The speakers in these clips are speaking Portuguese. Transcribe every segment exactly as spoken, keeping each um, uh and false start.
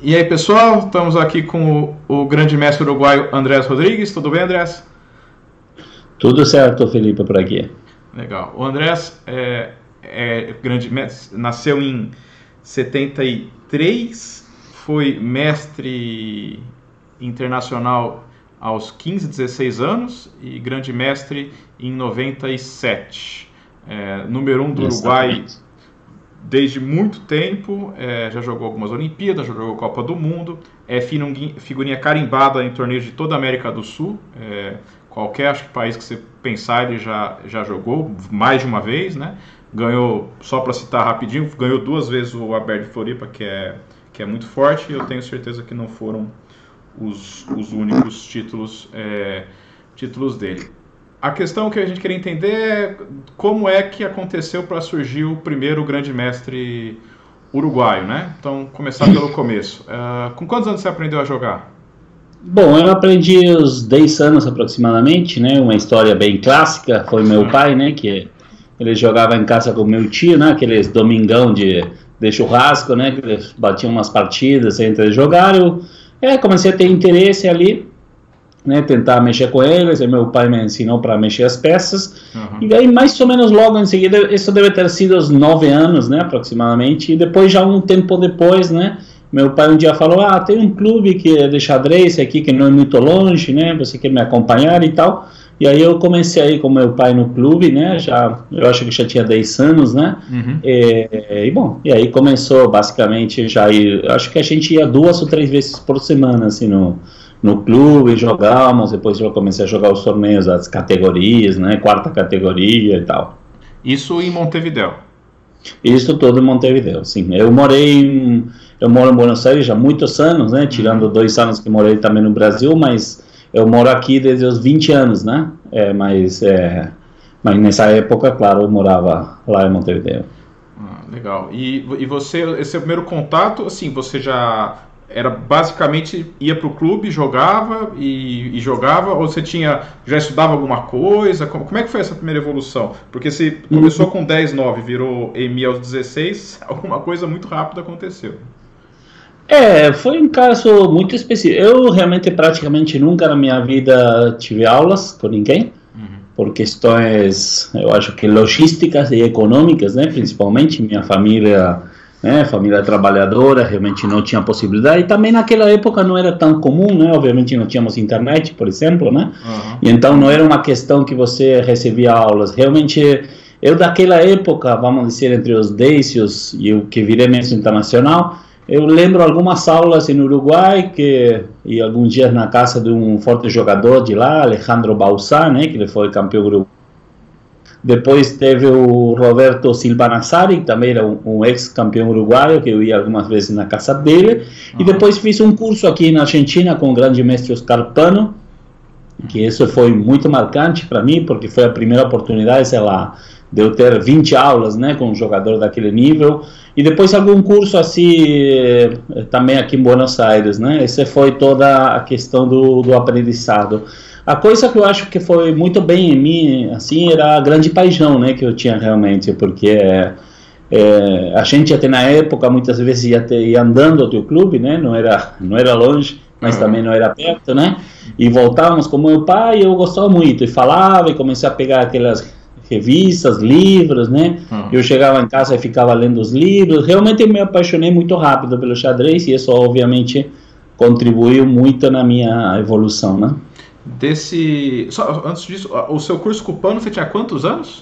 E aí, pessoal, estamos aqui com o, o grande mestre uruguaio Andrés Rodrigues. Tudo bem, Andrés? Tudo certo, Felipe, por aqui. Legal. O Andrés é, é grande mestre, nasceu em setenta e três, foi mestre internacional aos quinze, dezesseis anos e grande mestre em noventa e sete. É, número um do Uruguai desde muito tempo, é, já jogou algumas Olimpíadas, já jogou Copa do Mundo, é figurinha carimbada em torneios de toda a América do Sul, é, qualquer acho que, país que você pensar ele já, já jogou mais de uma vez, né? Ganhou, só para citar rapidinho, ganhou duas vezes o Aberto de Floripa, que é, que é muito forte, e eu tenho certeza que não foram os, os únicos títulos, é, títulos dele. A questão que a gente queria entender é como é que aconteceu para surgir o primeiro grande mestre uruguaio, né? Então, começar pelo começo. Uh, com quantos anos você aprendeu a jogar? Bom, eu aprendi aos dez anos aproximadamente, né? Uma história bem clássica, foi meu pai, né? Que ele jogava em casa com meu tio, né? Aqueles domingão de, de churrasco, né? Que eles batiam umas partidas entre jogar. Eu é, comecei a ter interesse ali, né, tentar mexer com eles, e meu pai me ensinou para mexer as peças, uhum. E aí mais ou menos logo em seguida, isso deve ter sido aos nove anos, né, aproximadamente, e depois já um tempo depois, né, meu pai um dia falou, ah, tem um clube que é de xadrez aqui, que não é muito longe, né, você quer me acompanhar e tal, e aí eu comecei a ir com meu pai no clube, né, já, eu acho que já tinha dez anos, né, uhum. e, e bom, e aí começou basicamente já ir, acho que a gente ia duas ou três vezes por semana, assim, no no clube, jogávamos, depois eu comecei a jogar os torneios das categorias, né, quarta categoria e tal. Isso em Montevideo? Isso tudo em Montevideo, sim. Eu morei em, eu moro em Buenos Aires há muitos anos, né, tirando dois anos que morei também no Brasil, mas eu moro aqui desde os vinte anos, né, é, mas, é, mas nessa época, claro, eu morava lá em Montevideo. Ah, legal. E, e você, esse é o primeiro contato, assim, você já... Era basicamente ia para o clube, jogava e, e jogava, ou você tinha, já estudava alguma coisa? Como, como é que foi essa primeira evolução? Porque você começou com dez, nove, virou E M I aos dezesseis, alguma coisa muito rápida aconteceu. É, foi um caso muito específico. Eu realmente praticamente nunca na minha vida tive aulas com ninguém, uhum. Por questões, eu acho que logísticas e econômicas, né, principalmente. Minha família... né, família trabalhadora, realmente não tinha possibilidade, e também naquela época não era tão comum, né, obviamente não tínhamos internet, por exemplo, né, uhum. E então não era uma questão que você recebia aulas, realmente, eu daquela época, vamos dizer, entre os dez e, os, e o que virei mestre internacional, eu lembro algumas aulas no Uruguai, que, e alguns dias na casa de um forte jogador de lá, Alejandro Bauzá, né, que ele foi campeão uruguaio. Depois teve o Roberto Silva Nassari, que também era um, um ex-campeão uruguaio, que eu ia algumas vezes na casa dele. Uhum. E depois fiz um curso aqui na Argentina com o grande mestre Oscar Pano, que isso foi muito marcante para mim, porque foi a primeira oportunidade, sei lá, de eu ter vinte aulas, né, com um jogador daquele nível. E depois algum curso assim, também aqui em Buenos Aires, né. Essa foi toda a questão do, do aprendizado. A coisa que eu acho que foi muito bem em mim, assim, era a grande paixão, né, que eu tinha realmente, porque é, é, a gente até na época, muitas vezes ia, ter, ia andando ao teu clube, né, não era, não era longe, mas uhum. também não era perto, né, e voltávamos com meu pai, e eu gostava muito, e falava, e comecei a pegar aquelas revistas, livros, né, uhum. Eu chegava em casa e ficava lendo os livros, realmente eu me apaixonei muito rápido pelo xadrez, e isso obviamente contribuiu muito na minha evolução, né. Desse... Só, antes disso, o seu curso com o Pano, você tinha quantos anos?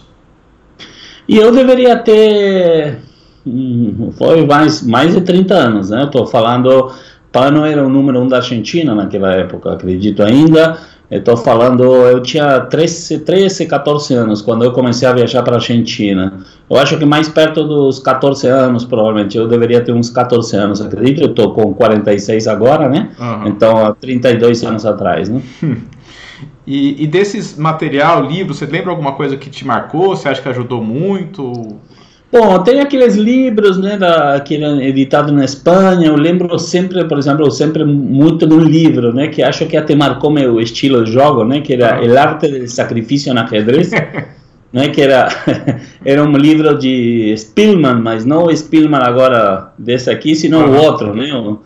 E eu deveria ter... Hum, foi mais, mais de trinta anos, né? Estou falando... Pano era o número um da Argentina naquela época, acredito ainda. Estou falando... Eu tinha treze, treze, quatorze anos quando eu comecei a viajar para a Argentina. Eu acho que mais perto dos quatorze anos, provavelmente. Eu deveria ter uns quatorze anos, acredito. Eu estou com quarenta e seis agora, né? Uhum. Então, há trinta e dois anos atrás, né? E, e desses material, livros, você lembra alguma coisa que te marcou? Você acha que ajudou muito? Bom, tem aqueles livros, né, da, que eram editados na Espanha. Eu lembro sempre, por exemplo, sempre muito de um livro, né, que acho que até marcou meu estilo de jogo, né, que era El Arte del Sacrifício no Ajedrez, né, que era, era um livro de Spielmann, mas não o Spielmann agora desse aqui, senão o outro, né, o,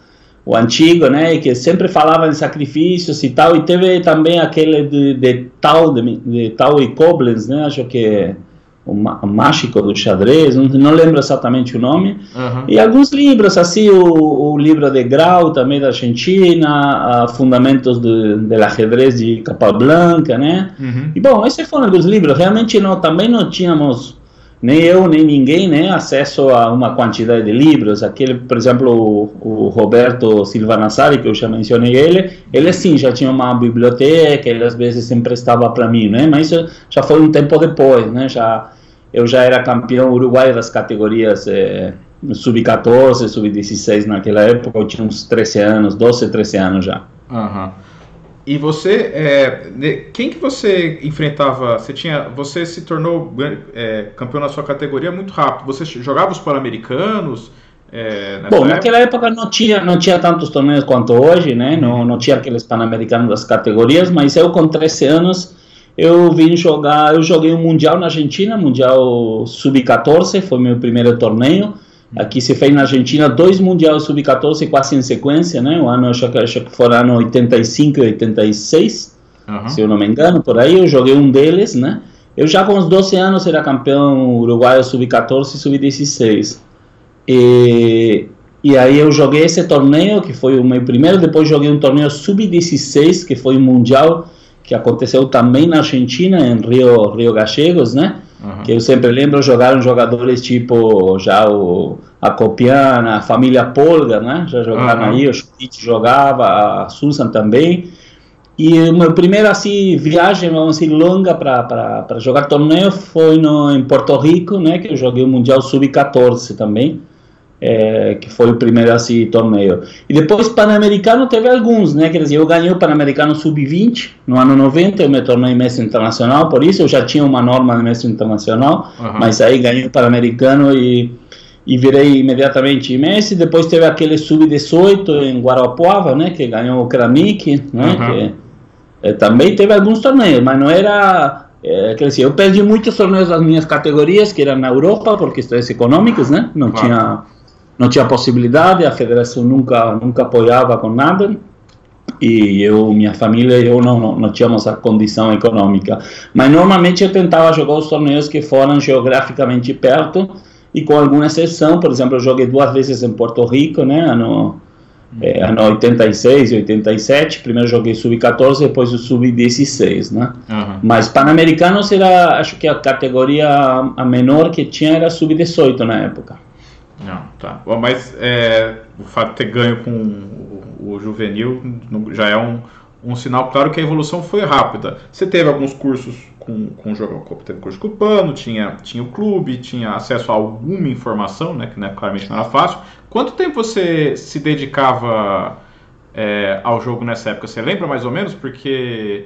o antigo, né, que sempre falava de sacrifícios e tal, e teve também aquele de, de tal de, de tal e Koblenz, né, acho que é o, o mágico do xadrez, não, não lembro exatamente o nome, uhum. E alguns livros, assim, o, o livro de Grau, também da Argentina, uh, Fundamentos do, do ajedrez de Capablanca, né, uhum. E bom, esses foram alguns livros, realmente não, também não tínhamos, nem eu, nem ninguém, né, acesso a uma quantidade de livros. Aquele, por exemplo, o, o Roberto Silva Nassari, que eu já mencionei ele, ele sim, já tinha uma biblioteca, ele às vezes emprestava para mim, né, mas isso já foi um tempo depois, né, já, eu já era campeão uruguaio das categorias eh, sub quatorze, sub dezesseis naquela época, eu tinha uns treze anos, doze, treze anos já. Aham. Uhum. E você, é, quem que você enfrentava? Você tinha, você se tornou é, campeão na sua categoria muito rápido. Você jogava os Pan-Americanos? É, Bom, época? naquela época não tinha, não tinha tantos torneios quanto hoje, né? Não, não tinha aqueles Pan-Americanos das categorias, mas eu com treze anos eu vim jogar, eu joguei um mundial na Argentina, mundial sub quatorze, foi meu primeiro torneio. Aqui se fez na Argentina dois mundiais sub quatorze quase em sequência, né? O ano, acho que, acho que foi ano oitenta e cinco e oitenta e seis, uhum. Se eu não me engano, por aí eu joguei um deles, né? Eu já com os doze anos era campeão uruguaio sub quatorze e sub dezesseis. E, e aí eu joguei esse torneio, que foi o meu primeiro, depois joguei um torneio sub dezesseis, que foi um mundial que aconteceu também na Argentina, em Rio, Rio Gallegos, né? Uhum. Que eu sempre lembro, jogaram jogadores tipo já o Acopian, a família Polga, né? Já jogaram uhum. aí, o Schmidt jogava, a Susan também. E a minha primeira assim, viagem, vamos dizer, longa para jogar torneio foi no, em Porto Rico, né? Que eu joguei o Mundial sub quatorze também. É, que foi o primeiro assim, torneio. E depois Pan-Americano teve alguns, né? Quer dizer, eu ganhei o Pan-Americano sub vinte no ano noventa, eu me tornei mestre internacional, por isso eu já tinha uma norma de mestre internacional, uhum. Mas aí ganhei o Pan-Americano e, e virei imediatamente mestre. Depois teve aquele sub dezoito em Guarapuava, né? Que ganhou o Kramnik, né? Uhum. Que, é, também teve alguns torneios, mas não era... É, quer dizer, eu perdi muitos torneios das minhas categorias, que eram na Europa, por questões econômicas, né? Não claro. tinha... Não tinha possibilidade, a federação nunca, nunca apoiava com nada, e eu, minha família e eu não, não, não tínhamos a condição econômica. Mas normalmente eu tentava jogar os torneios que foram geograficamente perto, e com alguma exceção, por exemplo, eu joguei duas vezes em Porto Rico, né, ano, é, ano oitenta e seis e oitenta e sete, primeiro joguei sub quatorze, depois o sub dezesseis, né. Uhum. Mas Pan-Americanos era, acho que a categoria a menor que tinha era sub dezoito na época. Não, tá. Bom, mas é, o fato de ter ganho com o, o juvenil já é um, um sinal claro que a evolução foi rápida. Você teve alguns cursos com, com o jogo, teve curso com o Pano, tinha, tinha o clube, tinha acesso a alguma informação, né, que né, claramente não era fácil. Quanto tempo você se dedicava é, ao jogo nessa época? Você lembra mais ou menos? Porque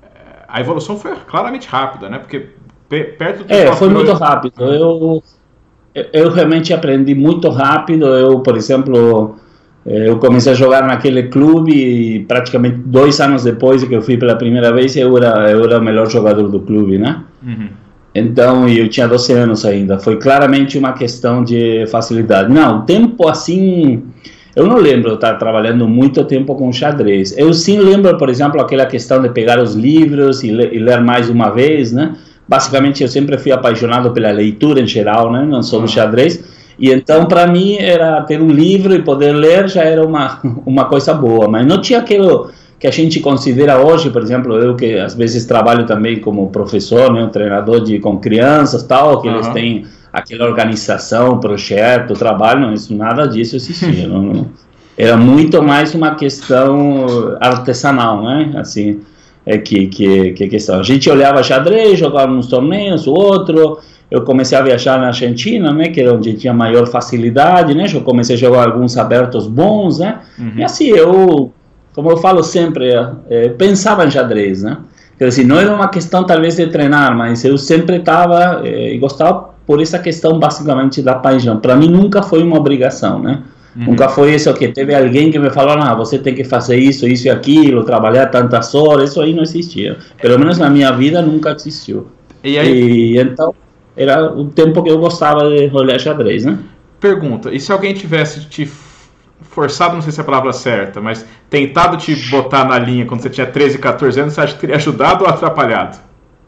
a evolução foi claramente rápida, né? Porque perto do... É, foi muito rápido. Eu... Eu realmente aprendi muito rápido. Eu, por exemplo, eu comecei a jogar naquele clube e praticamente dois anos depois que eu fui pela primeira vez, eu era, eu era o melhor jogador do clube, né? Uhum. Então, eu tinha doze anos ainda. Foi claramente uma questão de facilidade. Não, tempo assim... Eu não lembro de estar trabalhando muito tempo com xadrez. Eu sim lembro, por exemplo, aquela questão de pegar os livros e, le e ler mais uma vez, né? Basicamente, eu sempre fui apaixonado pela leitura em geral, né? Não só do xadrez. E então, para mim, era ter um livro e poder ler já era uma, uma coisa boa. Mas não tinha aquilo que a gente considera hoje, por exemplo, eu que às vezes trabalho também como professor, né? Um treinador de, com crianças tal, que uhum. eles têm aquela organização, projeto, trabalho, não, isso, nada disso existia. não, não. Era muito mais uma questão artesanal, né? Assim... É que, que, que questão. A gente olhava xadrez, jogava uns torneios, o outro. Eu comecei a viajar na Argentina, né, que era onde tinha maior facilidade, né? Eu comecei a jogar alguns abertos bons, né? Uhum. E assim, eu, como eu falo sempre, é, pensava em xadrez, né? Quer dizer, não era uma questão talvez de treinar, mas eu sempre estava é, e gostava por essa questão basicamente da paixão. Para mim nunca foi uma obrigação, né? Uhum. Nunca foi isso que teve alguém que me falou, não, você tem que fazer isso, isso e aquilo, trabalhar tantas horas, isso aí não existia. Pelo menos na minha vida nunca existiu. E, aí... e então, era o tempo que eu gostava de olhar xadrez, né? Pergunta, e se alguém tivesse te forçado, não sei se é a palavra certa, mas tentado te botar na linha quando você tinha treze, quatorze anos, você acha que teria ajudado ou atrapalhado?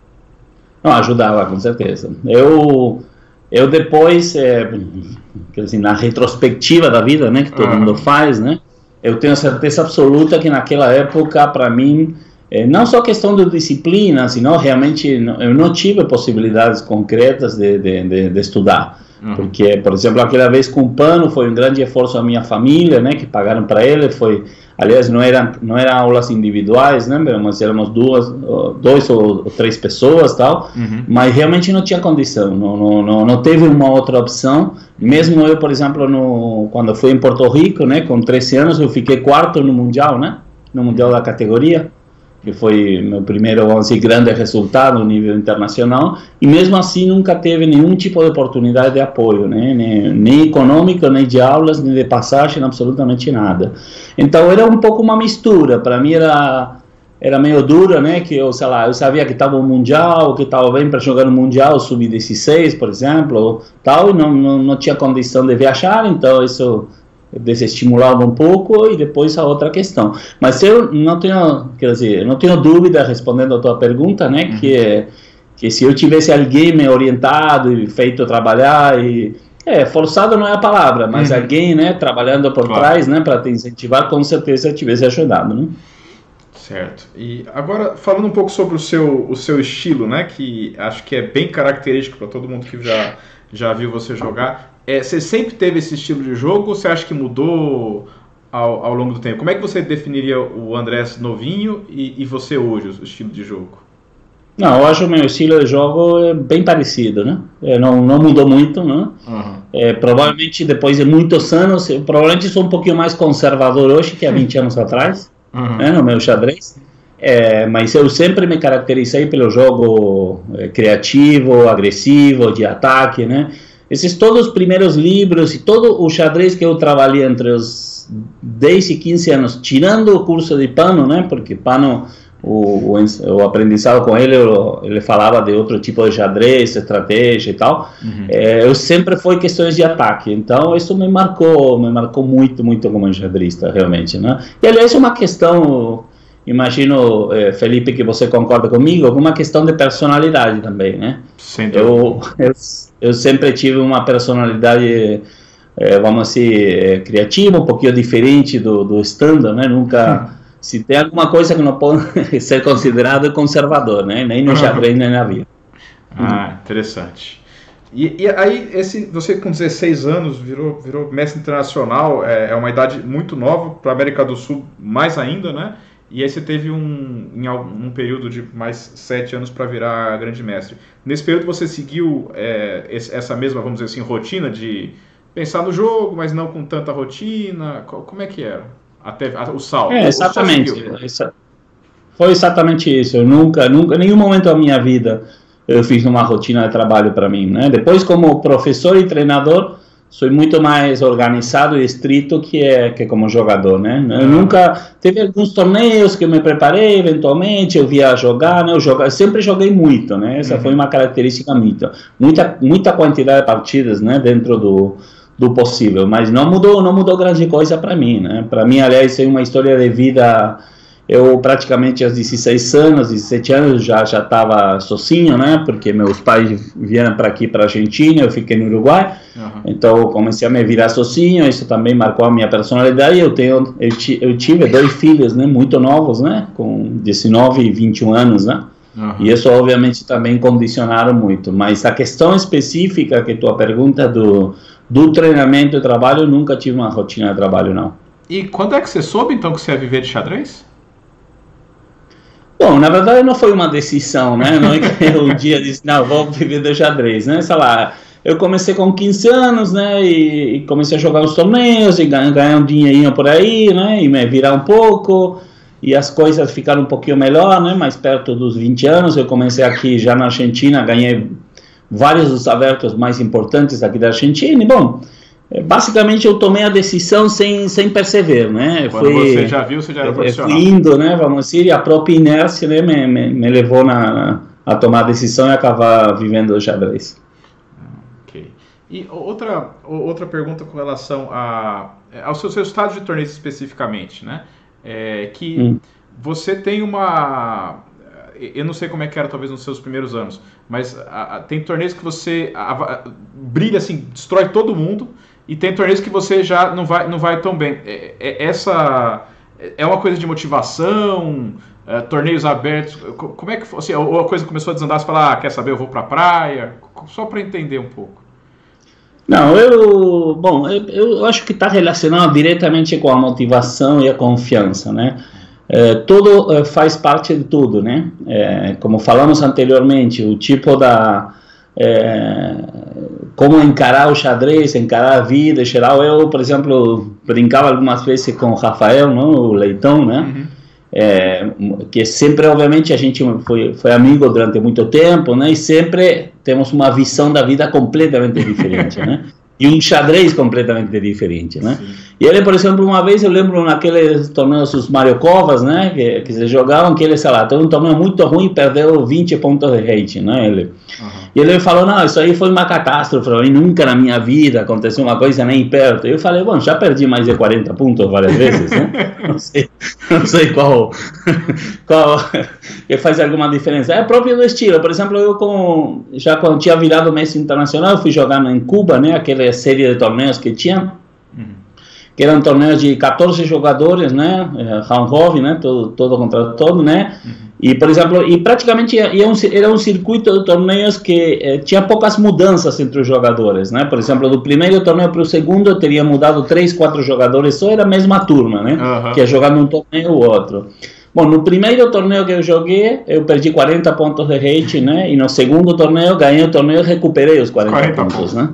Não, ajudava, com certeza. Eu, eu depois, é, quer dizer, na retrospectiva da vida, né, que todo uhum. mundo faz, né, eu tenho certeza absoluta que naquela época, para mim, é, não só questão de disciplina, senão realmente eu não tive possibilidades concretas de, de, de, de estudar. Uhum. Porque, por exemplo, aquela vez com o Pano foi um grande esforço da minha família, né, que pagaram para ele, foi, aliás, não eram não eram aulas individuais, né, mas éramos duas, dois ou três pessoas, tal, uhum. mas realmente não tinha condição, não, não, não, não teve uma outra opção. Mesmo eu, por exemplo, no, quando fui em Porto Rico, né, com treze anos, eu fiquei quarto no Mundial, né, no Mundial da categoria, que foi meu primeiro, vamos dizer, grande resultado no nível internacional, e mesmo assim nunca teve nenhum tipo de oportunidade de apoio, né? nem, nem econômico, nem de aulas, nem de passagem, absolutamente nada. Então era um pouco uma mistura, para mim era, era meio duro, né? Que eu, sei lá, eu sabia que estava o Mundial, que estava bem para jogar no Mundial, sub dezesseis, por exemplo, tal, e não, não, não tinha condição de viajar, então isso desestimulava um pouco, e depois a outra questão. Mas eu não tenho, quer dizer, não tenho dúvida, respondendo a tua pergunta, né, uhum. que, que se eu tivesse alguém me orientado e feito trabalhar, e, é, forçado não é a palavra, mas uhum. alguém, né, trabalhando por claro. trás, né, para te incentivar, com certeza tivesse ajudado, né? Certo. E agora, falando um pouco sobre o seu, o seu estilo, né, que acho que é bem característico para todo mundo que já, já viu você jogar. É, você sempre teve esse estilo de jogo ou você acha que mudou ao, ao longo do tempo? Como é que você definiria o Andrés novinho e, e você hoje, o estilo de jogo? Não, eu acho que o meu estilo de jogo é bem parecido, né? É, não, não mudou muito, né? Uhum. É, provavelmente depois de muitos anos, eu provavelmente sou um pouquinho mais conservador hoje que há vinte anos atrás, uhum. né, no meu xadrez. É, mas eu sempre me caracterizei pelo jogo é, criativo, agressivo, de ataque, né? Esses todos os primeiros livros e todo o xadrez que eu trabalhei entre os dez e quinze anos, tirando o curso de Pano, né, porque Pano, o, o, o aprendizado com ele, ele falava de outro tipo de xadrez, estratégia e tal, uhum. é, eu sempre fui questões de ataque, então isso me marcou, me marcou muito, muito como xadrista, realmente, né, e aliás é uma questão, imagino, eh, Felipe, que você concorda comigo, uma questão de personalidade também, né, eu, eu Eu sempre tive uma personalidade, eh, vamos dizer, criativa, um pouquinho diferente do, do standard, né? Nunca, hum. se tem alguma coisa que não pode ser considerado conservador, né? Nem no xadrez, nem na vida. Ah, interessante. E, e aí, esse, você com dezesseis anos virou, virou mestre internacional, é, é uma idade muito nova, para a América do Sul mais ainda, né? E aí você teve um, em um período de mais sete anos para virar grande mestre. Nesse período você seguiu é, essa mesma, vamos dizer assim, rotina de pensar no jogo, mas não com tanta rotina? Como é que era? Até o salto? É, exatamente. Foi exatamente isso. Eu nunca, nunca, em nenhum momento da minha vida eu fiz uma rotina de trabalho para mim, né? Depois, como professor e treinador, sou muito mais organizado e estrito que, é, que como jogador, né? Eu nunca... Teve alguns torneios que eu me preparei, eventualmente, eu via jogar, né? Eu, joga, eu sempre joguei muito, né? Essa uhum. foi uma característica minha. Muita, muita quantidade de partidas, né? Dentro do, do possível, mas não mudou, não mudou grande coisa para mim, né? Para mim, aliás, é uma história de vida... Eu praticamente aos dezesseis anos, dezessete anos já já estava sozinho, né? Porque meus pais vieram para aqui, para a Argentina, eu fiquei no Uruguai. Uhum. Então eu comecei a me virar sozinho. Isso também marcou a minha personalidade. Eu tenho, eu, eu tive dois filhos, né? Muito novos, né? Com dezenove e vinte e um anos, né? Uhum. E isso obviamente também condicionaram muito. Mas a questão específica que tua pergunta do do treinamento e trabalho, eu nunca tive uma rotina de trabalho, não. E quando é que você soube então que você ia viver de xadrez? Bom, na verdade não foi uma decisão, né? Não é que eu um dia disse, não, vou viver do xadrez, né? Sei lá, eu comecei com quinze anos, né? E, e comecei a jogar os torneios e ganhar, ganhar um dinheirinho por aí, né? E me virar um pouco. E as coisas ficaram um pouquinho melhor, né? Mais perto dos vinte anos, eu comecei aqui já na Argentina, ganhei vários dos abertos mais importantes aqui da Argentina. E, bom, basicamente eu tomei a decisão sem, sem perceber, né? Quando Fui, você já viu, você já era profissional. Fui indo, né? Vamos dizer, e a própria inércia, né, me, me, me levou na, a tomar a decisão e acabar vivendo o xadrez. Ok. E outra, outra pergunta com relação a, aos seus resultados de torneios especificamente, né? É que hum. você tem uma... Eu não sei como é que era talvez nos seus primeiros anos, mas a, a, tem torneios que você a, a, brilha assim, destrói todo mundo, e tem torneios que você já não vai, não vai tão bem. É, é, essa é uma coisa de motivação, é, torneios abertos, como é que assim, ou a coisa começou a desandar, você fala, ah, quer saber, eu vou pra praia, só para entender um pouco. Não, eu, bom, eu, eu acho que está relacionado diretamente com a motivação e a confiança, né? É, tudo é, faz parte de tudo, né? É, como falamos anteriormente, o tipo da... É, como encarar o xadrez, encarar a vida em geral. Eu, por exemplo, brincava algumas vezes com o Rafael, não? O Leitão, né? Uhum. É, que sempre, obviamente, a gente foi, foi amigo durante muito tempo, né? E sempre temos uma visão da vida completamente diferente, né? E um xadrez completamente diferente, né? Sim. E ele, por exemplo, uma vez eu lembro naqueles torneios dos Mariocovas, né? Que, que se jogavam, que ele, sei lá, teve um torneio muito ruim e perdeu vinte pontos de rating, né? Ele, uhum. E ele falou, não, isso aí foi uma catástrofe, e nunca na minha vida aconteceu uma coisa nem perto. Eu falei, bom, já perdi mais de quarenta pontos várias vezes, né? Não sei, não sei qual, qual que faz alguma diferença. É próprio do estilo. Por exemplo, eu com, já quando tinha virado mestre internacional, eu fui jogando em Cuba, né? Aquela série de torneios que tinha, uhum. que eram torneios de quatorze jogadores, né? Round robin, né? Todo, todo contra todo, né? Uhum. E, por exemplo, e praticamente ia um, era um circuito de torneios que eh, tinha poucas mudanças entre os jogadores, né? Por exemplo, do primeiro torneio para o segundo teria mudado três, quatro jogadores, só era a mesma turma, né? Uhum. Que ia jogando um torneio ou outro. Bom, no primeiro torneio que eu joguei, eu perdi quarenta pontos de rating, né? E no segundo torneio, ganhei o torneio e recuperei os quarenta, quarenta pontos, né?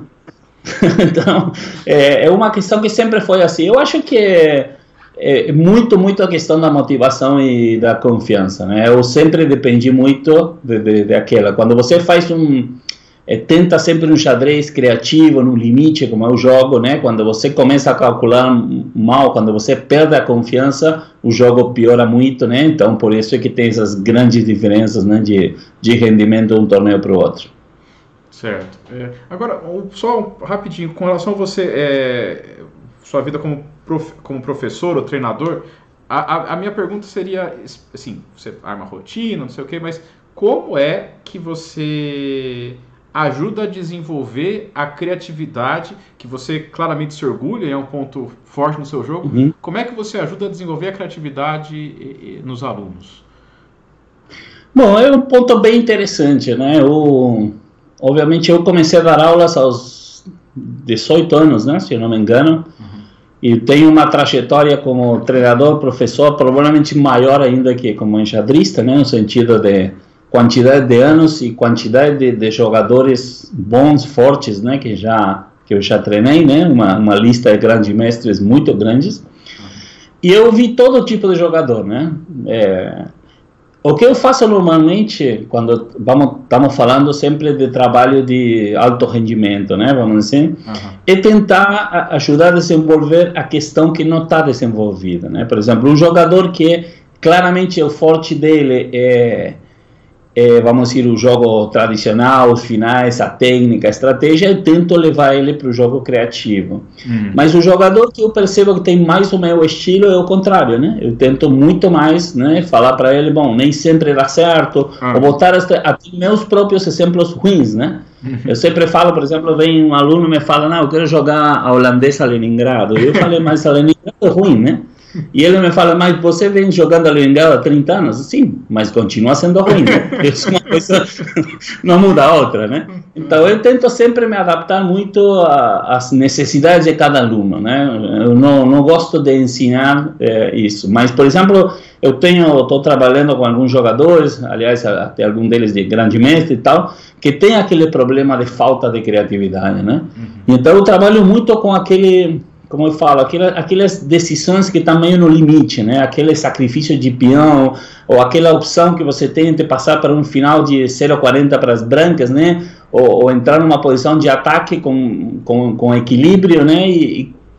Então, é, é uma questão que sempre foi assim. Eu acho que é, é muito, muito a questão da motivação e da confiança, né? Eu sempre dependi muito de, de, de aquela. Quando você faz um... É, tenta sempre um xadrez criativo, no limite, como é o jogo, né? Quando você começa a calcular mal, quando você perde a confiança, o jogo piora muito, né? Então, por isso é que tem essas grandes diferenças, né? de, de rendimento de um torneio para o outro. Certo. É, agora, só rapidinho, com relação a você, é, sua vida como, prof, como professor ou treinador, a, a, a minha pergunta seria, assim, você arma rotina, não sei o quê, mas como é que você ajuda a desenvolver a criatividade, que você claramente se orgulha, é um ponto forte no seu jogo, uhum. Como é que você ajuda a desenvolver a criatividade nos alunos? Bom, é um ponto bem interessante, né? Eu... Obviamente eu comecei a dar aulas aos dezoito anos, né, se eu não me engano, uhum. E tenho uma trajetória como treinador, professor, provavelmente maior ainda que como enxadrista, né, no sentido de quantidade de anos e quantidade de, de jogadores bons, fortes, né, que, já, que eu já treinei, né, uma, uma lista de grandes mestres muito grandes, uhum. E eu vi todo tipo de jogador, né, é, o que eu faço normalmente, quando vamos, estamos falando sempre de trabalho de alto rendimento, né, vamos dizer, uhum. É tentar ajudar a desenvolver a questão que não está desenvolvida, né, por exemplo, um jogador que claramente o forte dele é, é, vamos dizer, o jogo tradicional, os finais, a técnica, a estratégia, eu tento levar ele para o jogo criativo. Uhum. Mas o jogador que eu percebo que tem mais o meu estilo é o contrário, né? Eu tento muito mais, né, falar para ele, bom, nem sempre dá certo, uhum. Ou botar até meus próprios exemplos ruins, né? Uhum. Eu sempre falo, por exemplo, vem um aluno e me fala, não, eu quero jogar a holandesa Leningrado. Eu falei, mas a Leningrado é ruim, né? E ele me fala, mas você vem jogando a Leningrado há trinta anos? Sim, mas continua sendo ruim, né? Isso é uma coisa, não muda a outra, né? Então eu tento sempre me adaptar muito às necessidades de cada aluno, né? Eu não, não gosto de ensinar é, isso, mas, por exemplo, eu tenho, estou trabalhando com alguns jogadores, aliás, até algum deles de grande mestre e tal, que tem aquele problema de falta de criatividade, né? Uhum. Então eu trabalho muito com aquele... como eu falo, aquelas, aquelas decisões que estão meio no limite, né? Aquele sacrifício de peão, ou aquela opção que você tem de passar para um final de zero a quarenta para as brancas, né? Ou, ou entrar numa posição de ataque com, com, com equilíbrio, né? E,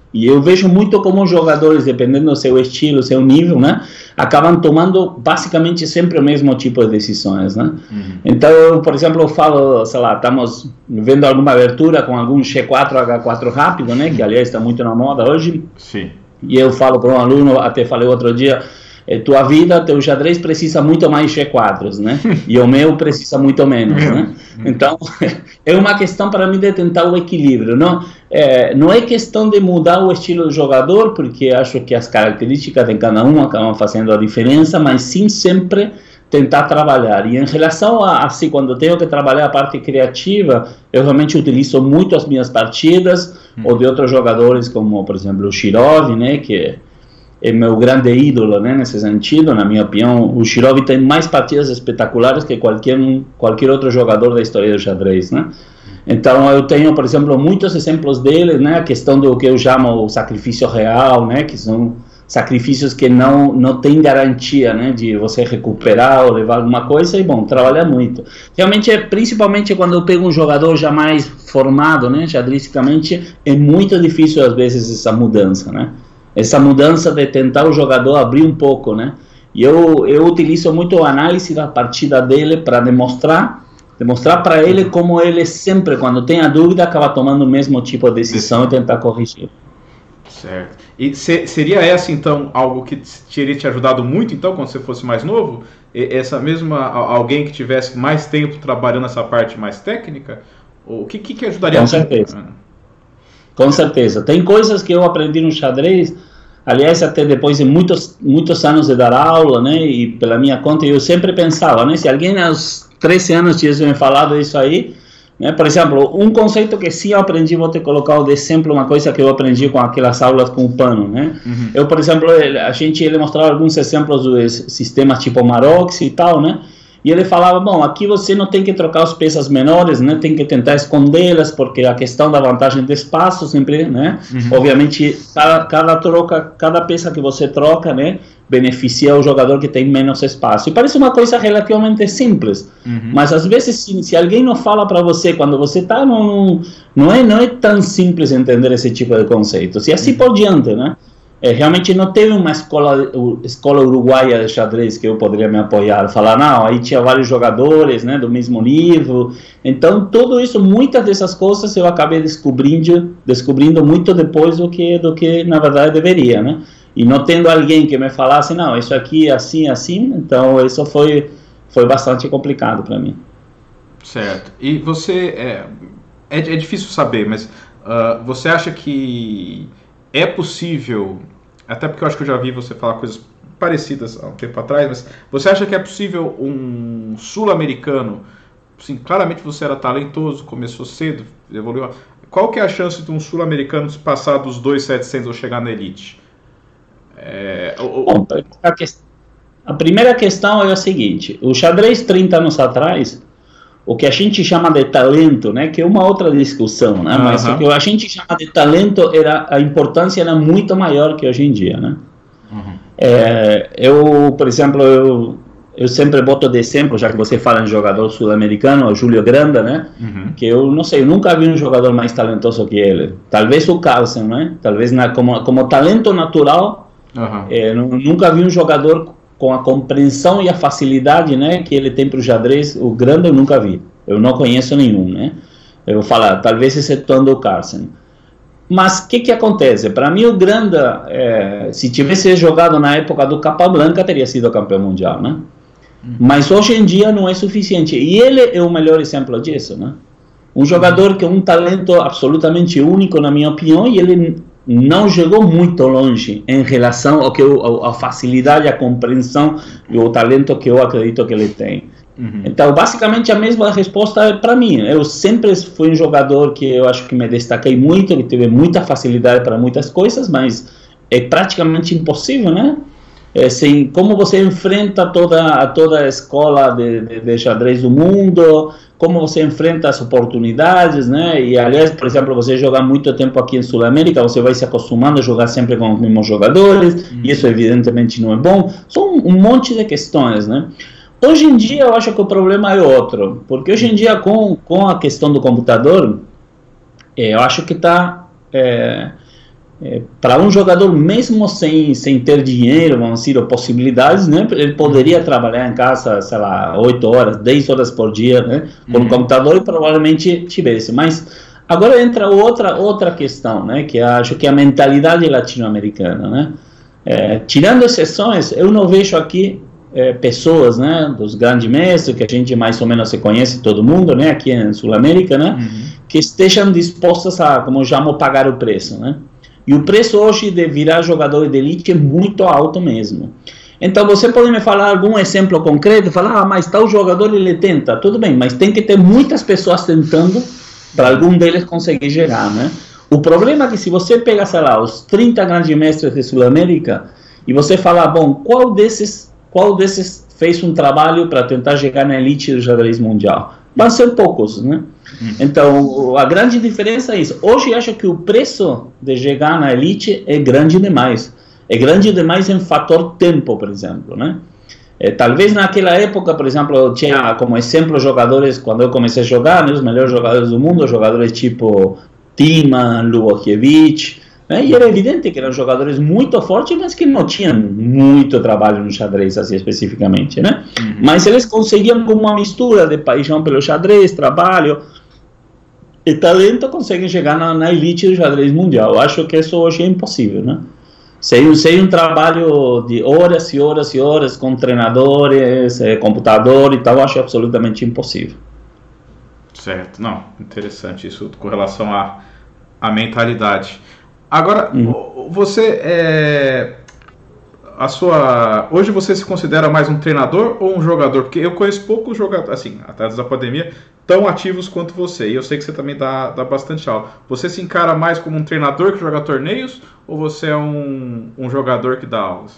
E eu vejo muito como os jogadores, dependendo do seu estilo, seu nível, né, acabam tomando basicamente sempre o mesmo tipo de decisões, né? Uhum. Então, eu, por exemplo, eu falo, sei lá, estamos vendo alguma abertura com algum G quatro, H quatro rápido, né, que aliás está muito na moda hoje. Sim. E eu falo para um aluno, até falei outro dia, é, tua vida, teu xadrez precisa muito mais G quatro, né? E o meu precisa muito menos, né? Então, é uma questão para mim de tentar o equilíbrio, não é, não é questão de mudar o estilo do jogador, porque acho que as características de cada um acabam fazendo a diferença, mas sim sempre tentar trabalhar. E em relação a, assim, quando eu tenho que trabalhar a parte criativa, eu realmente utilizo muito as minhas partidas, hum. ou de outros jogadores, como, por exemplo, o Shirov, né, que é meu grande ídolo, né, nesse sentido. Na minha opinião, o Shirov tem mais partidas espetaculares que qualquer, qualquer outro jogador da história do xadrez, né. Então, eu tenho, por exemplo, muitos exemplos dele, né, a questão do que eu chamo o sacrifício real, né, que são sacrifícios que não não tem garantia, né, de você recuperar ou levar alguma coisa, e bom, trabalha muito. Realmente, é, principalmente quando eu pego um jogador já mais formado, né, xadristicamente, é muito difícil às vezes essa mudança, né, essa mudança de tentar o jogador abrir um pouco, né, e eu, eu utilizo muito a análise da partida dele para demonstrar, demonstrar para ele como ele sempre, quando tem a dúvida, acaba tomando o mesmo tipo de decisão e tentar corrigir. Certo. E se, seria essa, então, algo que teria te ajudado muito, então, quando você fosse mais novo? E, essa mesma, alguém que tivesse mais tempo trabalhando essa parte mais técnica? O que, que ajudaria? Com certeza. Com certeza. Tem coisas que eu aprendi no xadrez, aliás, até depois de muitos, muitos anos de dar aula, né, e pela minha conta, eu sempre pensava, né, se alguém aos treze anos tivesse me falado isso aí, né? Por exemplo, um conceito que sim eu aprendi, vou te colocar de exemplo, uma coisa que eu aprendi com aquelas aulas com o pano, né? Uhum. Eu, por exemplo, a gente ele mostrava alguns exemplos dos sistemas tipo Marox e tal, né? E ele falava, bom, aqui você não tem que trocar as peças menores, né? Tem que tentar escondê-las, porque a questão da vantagem de espaço sempre, né? Uhum. Obviamente, cada, cada troca, cada peça que você troca, né, beneficia o jogador que tem menos espaço. E parece uma coisa relativamente simples, uhum. mas às vezes se, se alguém não fala para você quando você está, não, não, é, não é tão simples entender esse tipo de conceitos. E assim uhum. por diante, né? É, realmente não teve uma escola, escola uruguaia de xadrez que eu poderia me apoiar, falar, não, aí tinha vários jogadores, né, do mesmo nível. Então, tudo isso, muitas dessas coisas eu acabei descobrindo, descobrindo muito depois do que, do que na verdade deveria, né? E não tendo alguém que me falasse, não, isso aqui é assim, assim, então isso foi, foi bastante complicado para mim. Certo. E você, é, é, é difícil saber, mas uh, você acha que é possível, até porque eu acho que eu já vi você falar coisas parecidas há um tempo atrás, mas você acha que é possível um sul-americano, sim, claramente você era talentoso, começou cedo, evoluiu, qual que é a chance de um sul-americano passar dos dois mil e setecentos ou chegar na elite? É, o, Bom, a, que, a primeira questão é a seguinte, o xadrez trinta anos atrás, o que a gente chama de talento, né, que é uma outra discussão, né, mas uhum. o que a gente chama de talento, era, a importância era muito maior que hoje em dia, né. Uhum. É, eu, por exemplo, eu, eu sempre boto de exemplo, já que você fala em jogador sul-americano, o Júlio Granda, né, uhum. que eu não sei, eu nunca vi um jogador mais talentoso que ele, talvez o Carlsen, né, talvez na, como, como talento natural, uhum. é, nunca vi um jogador com a compreensão e a facilidade, né, que ele tem para o xadrez, o Granda eu nunca vi, eu não conheço nenhum, né, eu vou falar, talvez excetuando o Carlsen. Mas o que que acontece? Para mim o Granda, é, se tivesse jogado na época do Capablanca, teria sido campeão mundial, né, uhum. mas hoje em dia não é suficiente, e ele é o melhor exemplo disso, né, um jogador que é um talento absolutamente único, na minha opinião, e ele não chegou muito longe em relação ao que eu, a facilidade, a compreensão e o talento que eu acredito que ele tem. Uhum. Então, basicamente, a mesma resposta é para mim. Eu sempre fui um jogador que eu acho que me destaquei muito, que teve muita facilidade para muitas coisas, mas é praticamente impossível, né? É assim, como você enfrenta toda, toda a escola de, de, de xadrez do mundo, como você enfrenta as oportunidades, né? E, aliás, por exemplo, você jogar muito tempo aqui em Sul-América, você vai se acostumando a jogar sempre com os mesmos jogadores, uhum. e isso evidentemente não é bom. São um monte de questões, né? Hoje em dia, eu acho que o problema é outro, porque hoje em dia, com, com a questão do computador, eu acho que está... É, é, para um jogador, mesmo sem, sem ter dinheiro, vamos dizer, ou possibilidades, né, ele poderia trabalhar em casa, sei lá, oito horas, dez horas por dia, né, com o uhum. computador, e provavelmente tivesse. Mas agora entra outra, outra questão, né, que acho que é a mentalidade latino-americana, né. É, tirando exceções, eu não vejo aqui é, pessoas, né, dos grandes mestres, que a gente mais ou menos se conhece, todo mundo, né, aqui em Sul-América, né, uhum. que estejam dispostas a, como eu chamo, pagar o preço, né. E o preço hoje de virar jogador de elite é muito alto mesmo. Então você pode me falar algum exemplo concreto, falar, ah, mas tal jogador ele tenta, tudo bem, mas tem que ter muitas pessoas tentando para algum deles conseguir chegar, né? O problema é que se você pega, sei lá, os trinta grandes mestres de Sul-América e você falar, bom, qual desses, qual desses fez um trabalho para tentar chegar na elite do xadrez mundial? Vão ser poucos, né? Hum. Então, a grande diferença é isso. Hoje, acho que o preço de chegar na elite é grande demais. É grande demais em fator tempo, por exemplo, né? É, talvez naquela época, por exemplo, eu tinha como exemplo jogadores, quando eu comecei a jogar, né, os melhores jogadores do mundo, jogadores tipo Timan, Lubachevich, né, e era evidente que eram jogadores muito fortes, mas que não tinham muito trabalho no xadrez, assim, especificamente, né? Uhum. Mas eles conseguiam, com uma mistura de paixão pelo xadrez, trabalho e talento, conseguem chegar na, na elite do xadrez mundial. Eu acho que isso hoje é impossível, né? Sem, sem um trabalho de horas e horas e horas com treinadores, eh, computador e tal, eu acho absolutamente impossível. Certo, não, interessante isso com relação à, à mentalidade. Agora, uhum. você é, a sua, hoje você se considera mais um treinador ou um jogador? Porque eu conheço poucos jogadores, assim, atletas da pandemia, tão ativos quanto você, e eu sei que você também dá, dá bastante aula. Você se encara mais como um treinador que joga torneios, ou você é um, um jogador que dá aulas?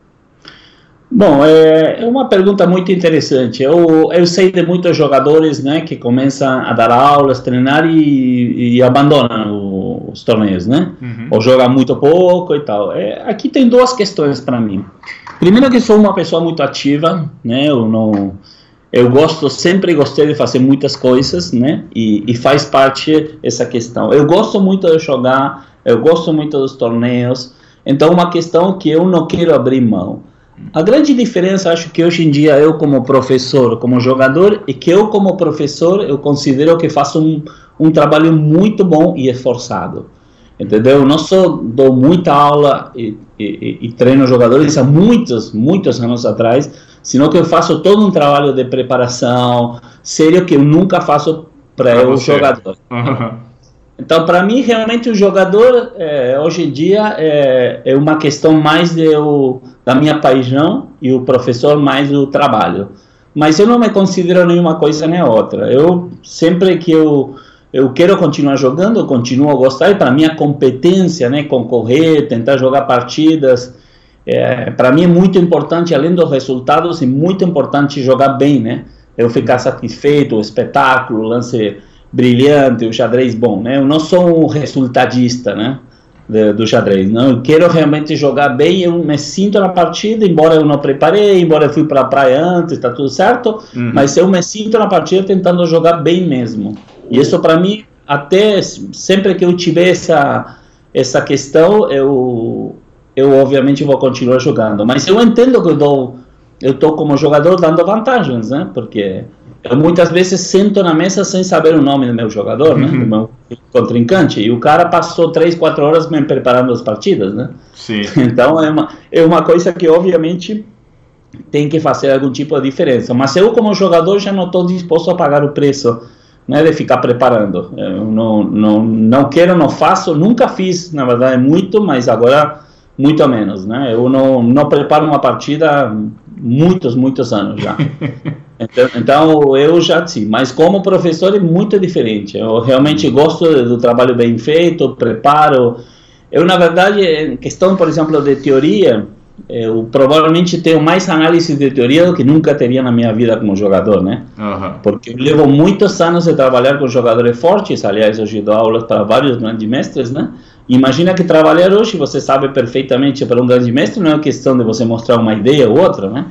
Bom, é, é uma pergunta muito interessante. Eu, eu sei de muitos jogadores, né, que começam a dar aulas, treinar e, e abandonam os torneios, né? Uhum. Ou jogam muito pouco e tal. É, aqui tem duas questões para mim. Primeiro que sou uma pessoa muito ativa, né? Eu não... Eu gosto, sempre gostei de fazer muitas coisas, né? E, e faz parte essa questão. Eu gosto muito de jogar, eu gosto muito dos torneios. Então, uma questão que eu não quero abrir mão. A grande diferença, acho que hoje em dia, eu como professor, como jogador, é que eu como professor, eu considero que faço um, um trabalho muito bom e esforçado. Entendeu? Eu não só dou muita aula e, e, e treino jogadores há muitos, muitos anos atrás, senão que eu faço todo um trabalho de preparação sério que eu nunca faço para o jogador. Uhum. Então, para mim, realmente, o jogador, é, hoje em dia, é, é uma questão mais de eu, da minha paixão e o professor mais do trabalho. Mas eu não me considero nenhuma coisa nem outra. Eu, sempre que eu, eu quero continuar jogando, eu continuo a gostar, e para mim a competência, né, concorrer, tentar jogar partidas, é, para mim é muito importante, além dos resultados, é muito importante jogar bem, né? Eu ficar satisfeito, o espetáculo, o lance brilhante, o xadrez bom, né? Eu não sou um resultadista, né, de, do xadrez, não. Eu quero realmente jogar bem, eu me sinto na partida, embora eu não preparei, embora eu fui para a praia antes, está tudo certo, uhum. mas eu me sinto na partida tentando jogar bem mesmo. E isso para mim, até sempre que eu tiver essa, essa questão, eu, eu obviamente vou continuar jogando. Mas eu entendo que eu dou, eu estou como jogador dando vantagens, né? Porque eu muitas vezes sento na mesa sem saber o nome do meu jogador, né? Do meu contrincante. E o cara passou três, quatro horas me preparando as partidas, né? Sim. Então é uma, é uma coisa que obviamente tem que fazer algum tipo de diferença. Mas eu como jogador já não estou disposto a pagar o preço, né, de ficar preparando. Eu não, não, não quero, não faço, nunca fiz, na verdade, muito, mas agora muito menos, né? Eu não, não preparo uma partida há muitos, muitos anos já. Então, então, eu já sim, mas como professor é muito diferente. Eu realmente gosto do trabalho bem feito, preparo. Eu, na verdade, em questão, por exemplo, de teoria, eu provavelmente tenho mais análise de teoria do que nunca teria na minha vida como jogador, né? Uhum. Porque eu levo muitos anos de trabalhar com jogadores fortes. Aliás, hoje dou aulas para vários grandes mestres, né? Imagina que trabalhar hoje, você sabe perfeitamente, para um grande mestre não é questão de você mostrar uma ideia ou outra, né?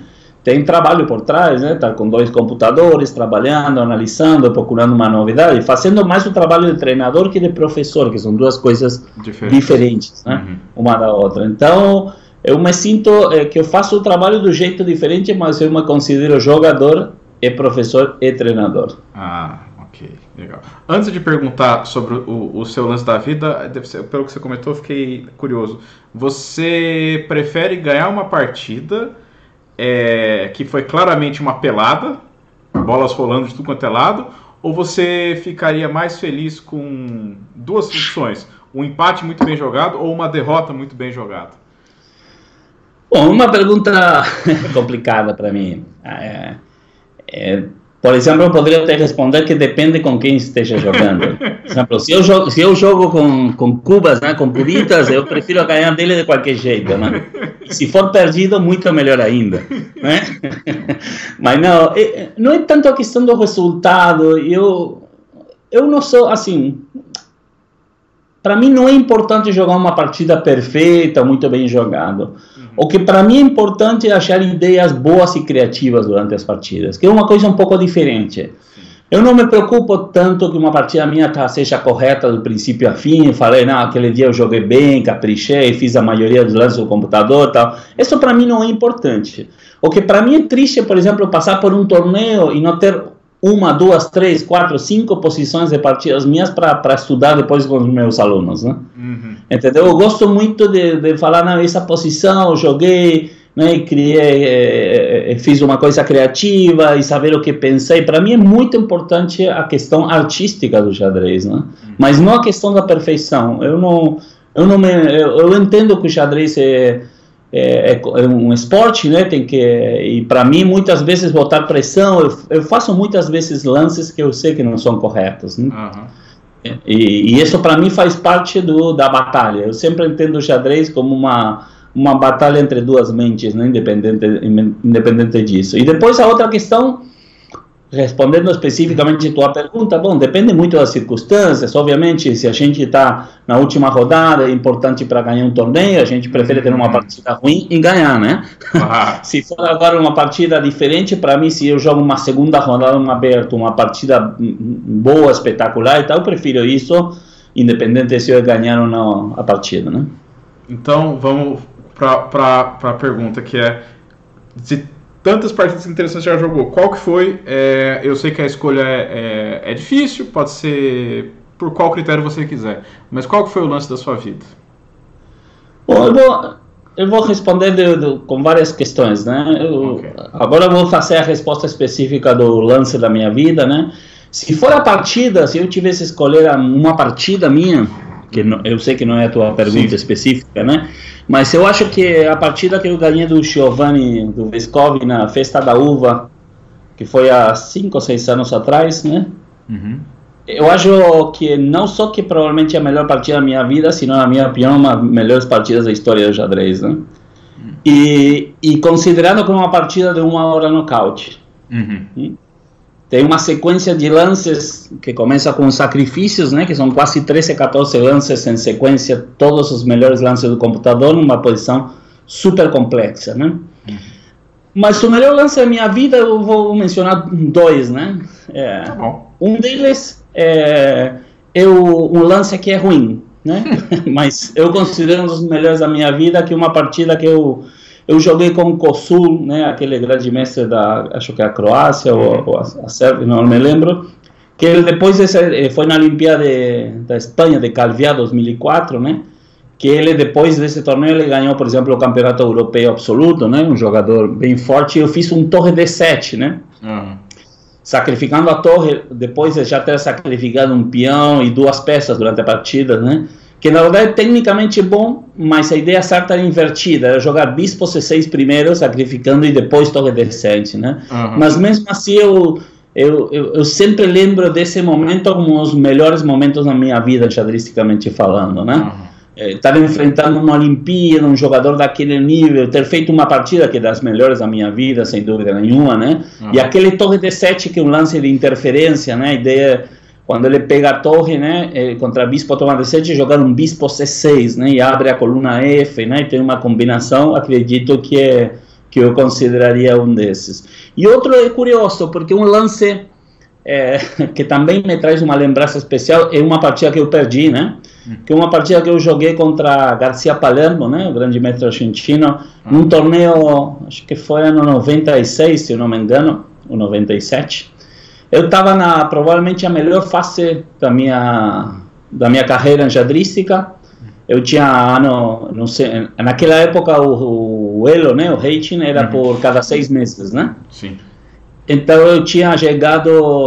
tem trabalho por trás, né? Tá com dois computadores, trabalhando, analisando, procurando uma novidade, fazendo mais o trabalho de treinador que de professor, que são duas coisas Diferente. diferentes, né? Uhum. Uma da outra. Então, eu me sinto é, que eu faço o trabalho do jeito diferente, mas eu me considero jogador, e professor e treinador. Ah, ok, legal. Antes de perguntar sobre o, o seu lance da vida, deve ser, pelo que você comentou, eu fiquei curioso. Você prefere ganhar uma partida É, que foi claramente uma pelada, bolas rolando de tudo quanto é lado, ou você ficaria mais feliz com duas opções, um empate muito bem jogado ou uma derrota muito bem jogada? Bom, uma pergunta complicada para mim. É, é, por exemplo, eu poderia até responder que depende com quem esteja jogando. Por exemplo, se eu jogo, se eu jogo com, com cubas, né, com puditas, eu prefiro ganhar dele de qualquer jeito, né? E se for perdido, muito melhor ainda, né? Mas não, não é tanto a questão do resultado. Eu, eu não sou, assim... Para mim não é importante jogar uma partida perfeita, muito bem jogado. Uhum. O que para mim é importante é achar ideias boas e criativas durante as partidas, que é uma coisa um pouco diferente. Sim. Eu não me preocupo tanto que uma partida minha tá, seja correta do princípio a fim, falei, não, aquele dia eu joguei bem, caprichei, fiz a maioria dos lances do computador e tal. Isso para mim não é importante. O que para mim é triste, por exemplo, passar por um torneio e não ter uma, duas, três, quatro, cinco posições de partidas minhas para estudar depois com os meus alunos, né? Uhum. Entendeu? Eu gosto muito de, de falar, não, essa posição eu joguei, né, criei, é, é, fiz uma coisa criativa e saber o que pensei. Para mim é muito importante a questão artística do xadrez, né? Uhum. Mas não a questão da perfeição. Eu não, eu não me, eu, eu entendo que o xadrez é É, é um esporte, né? Tem que, e para mim muitas vezes botar pressão, eu, eu faço muitas vezes lances que eu sei que não são corretos, né? Uhum. e, e isso para mim faz parte do, da batalha. Eu sempre entendo o xadrez como uma, uma batalha entre duas mentes, né? independente, independente disso. E depois a outra questão, respondendo especificamente a tua pergunta, bom, depende muito das circunstâncias. Obviamente, se a gente está na última rodada, é importante para ganhar um torneio, a gente prefere ter uma partida ruim e ganhar, né? Ah. Se for agora uma partida diferente, para mim, se eu jogo uma segunda rodada, um aberto, uma partida boa, espetacular e tal, eu prefiro isso, independente se eu ganhar ou não a partida, né? Então, vamos para a pergunta, que é... Se tantas partidas interessantes já jogou, qual que foi? É, eu sei que a escolha é, é, é difícil, pode ser por qual critério você quiser, mas qual que foi o lance da sua vida? Bom, eu vou, eu vou responder de, de, com várias questões, né? Eu, okay. Agora eu vou fazer a resposta específica do lance da minha vida, né? Se for a partida, se eu tivesse que escolher uma partida minha, que não, eu sei que não é a tua pergunta Sim. específica, né? Mas eu acho que a partida que eu ganhei do Giovanni do Vescovi na Festa da Uva, que foi há cinco ou seis anos atrás, né? Uhum. Eu acho que não só que provavelmente é a melhor partida da minha vida, sino, na minha opinião, uma das melhores partidas da história do xadrez, né? Uhum. E, e considerando como uma partida de uma hora nocaute. Uhum. Tem uma sequência de lances que começa com sacrifícios, né, que são quase treze, quatorze lances em sequência, todos os melhores lances do computador, numa posição super complexa, né? Uhum. Mas o melhor lance da minha vida, eu vou mencionar dois, né? É, tá bom. Um deles é, é o, um lance que é ruim, né? Mas eu considero um dos melhores da minha vida, que é uma partida que eu... Eu joguei com o Kosul, né, aquele grande mestre da, acho que é a Croácia ou, ou a, a Sérvia, não me lembro, que ele depois desse, foi na Olimpíada de, da Espanha, de Calviá, dois mil e quatro, né, que ele depois desse torneio, ele ganhou, por exemplo, o Campeonato Europeu Absoluto, né, um jogador bem forte, e eu fiz um torre D sete, né, uhum. sacrificando a torre, depois de já ter sacrificado um peão e duas peças durante a partida, né, que na verdade é tecnicamente bom, mas a ideia certa era invertida, era jogar bispo C seis primeiro, sacrificando, e depois torre D sete, né? Uhum. Mas mesmo assim, eu, eu, eu, eu sempre lembro desse momento como um dos melhores momentos da minha vida, xadristicamente falando, né? Uhum. É, estar enfrentando uma Olimpíada, um jogador daquele nível, ter feito uma partida que é das melhores da minha vida, sem dúvida nenhuma, né? Uhum. E aquele torre D sete, que é um lance de interferência, né? A ideia... Quando ele pega a torre, né, contra bispo toma D sete, jogar um bispo C seis, né, e abre a coluna F, né, e tem uma combinação, acredito que é, que eu consideraria um desses. E outro é curioso, porque um lance é, que também me traz uma lembrança especial é uma partida que eu perdi, né? Que é uma partida que eu joguei contra Garcia Palermo, né? O grande mestre argentino, uhum. num torneio, acho que foi ano noventa e seis, se eu não me engano, ou noventa e sete. Eu estava na provavelmente a melhor fase da minha da minha carreira enxadrística. Eu tinha ano, não sei, naquela época o, o elo, né, o rating era uhum. por cada seis meses, né? Sim. Então eu tinha chegado,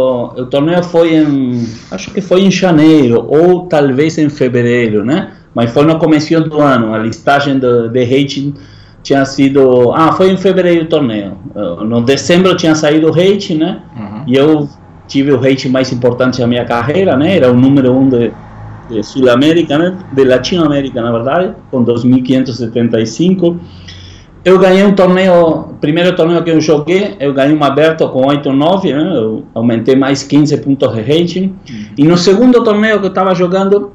o torneio foi em, acho que foi em janeiro ou talvez em fevereiro, né? Mas foi no começo do ano, a listagem de, de rating tinha sido, ah, foi em fevereiro o torneio. No dezembro tinha saído o rating, né? Uhum. E eu tive o rating mais importante da minha carreira, né? Era o número um de, de Sul-América, né? De Latinoamérica, na verdade, com dois mil quinhentos e setenta e cinco. Eu ganhei um torneio, primeiro torneio que eu joguei, eu ganhei um aberto com oito nove, né? Eu aumentei mais quinze pontos de rating. Uhum. E no segundo torneio que eu estava jogando,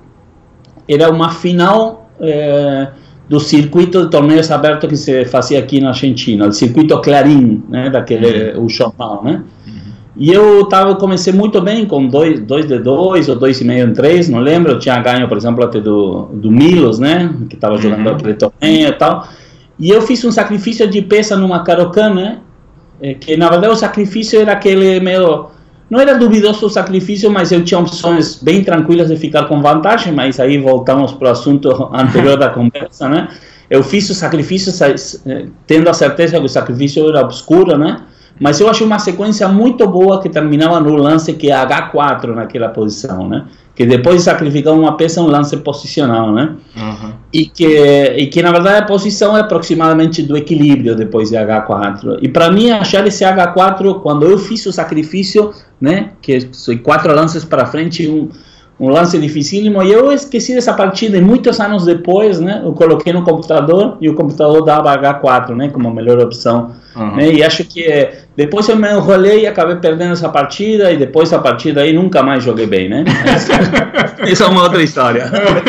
era uma final eh, do circuito de torneios abertos que se fazia aqui na Argentina, o circuito Clarim, né? Daquele, uhum. o jornal, né? Uhum. E eu tava, comecei muito bem, com dois de dois ou dois e meio em três, não lembro, eu tinha ganho, por exemplo, até do, do Milos, né? Que estava jogando uhum. aquele torneio e tal. E eu fiz um sacrifício de peça numa Caro-Kann, né? É, que na verdade o sacrifício era aquele meio... Não era duvidoso o sacrifício, mas eu tinha opções bem tranquilas de ficar com vantagem, mas aí voltamos para o assunto anterior da conversa, né? Eu fiz o sacrifício tendo a certeza que o sacrifício era obscuro, né? Mas eu achei uma sequência muito boa que terminava no lance que é agá quatro naquela posição, né? Que depois de sacrificar uma peça, um lance posicional, né? Uhum. E, que, e que, na verdade, a posição é aproximadamente do equilíbrio depois de agá quatro. E, para mim, achar esse agá quatro, quando eu fiz o sacrifício, né? Que são quatro lances para frente, um, um lance dificílimo, e eu esqueci dessa partida, e muitos anos depois, né? Eu coloquei no computador, e o computador dava agá quatro, né? Como a melhor opção. Uhum. Né, e acho que depois eu me enrolei e acabei perdendo essa partida, e depois da partida aí nunca mais joguei bem, né? Essa é uma outra história.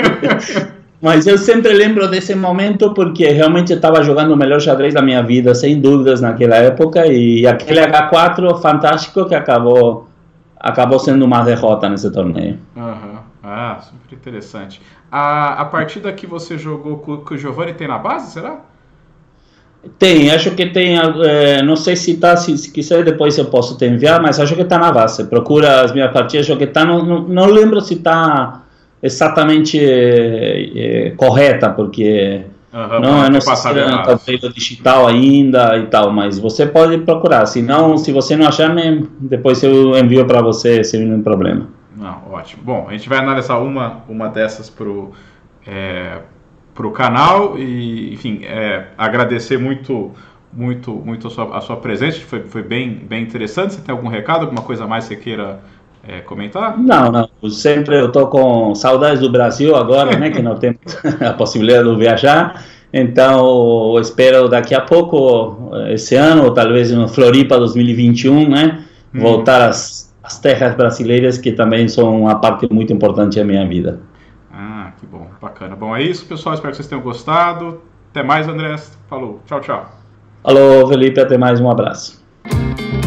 Mas eu sempre lembro desse momento porque realmente eu estava jogando o melhor xadrez da minha vida, sem dúvidas, naquela época, e aquele agá quatro fantástico que acabou, acabou sendo uma derrota nesse torneio. Uhum. Ah, super interessante. A, a partida que você jogou com, com o Giovanni tem na base, será? Tem, acho que tem, é, não sei se está, se, se quiser depois eu posso te enviar, mas acho que está na base. Procura as minhas partidas, acho que está, não, não, não lembro se está exatamente é, é, correta, porque uhum, não, eu não sei se é um tabuleiro digital ainda e tal, mas você pode procurar, se não, se você não achar, depois eu envio para você sem nenhum problema. Não, ótimo. Bom, a gente vai analisar uma, uma dessas para o... É, para o canal e, enfim, é, agradecer muito, muito, muito a sua, a sua presença, foi, foi bem, bem interessante. Você tem algum recado, alguma coisa mais que você queira é, comentar? Não, não, sempre eu estou com saudades do Brasil agora, né, que não temos a possibilidade de viajar, então eu espero daqui a pouco, esse ano, ou talvez no Floripa dois mil e vinte e um, né, hum. voltar às, às terras brasileiras, que também são uma parte muito importante da minha vida. Ah, que bom, bacana. Bom, é isso, pessoal. Espero que vocês tenham gostado. Até mais, André. Falou. Tchau, tchau. Alô, Felipe. Até mais. Um abraço.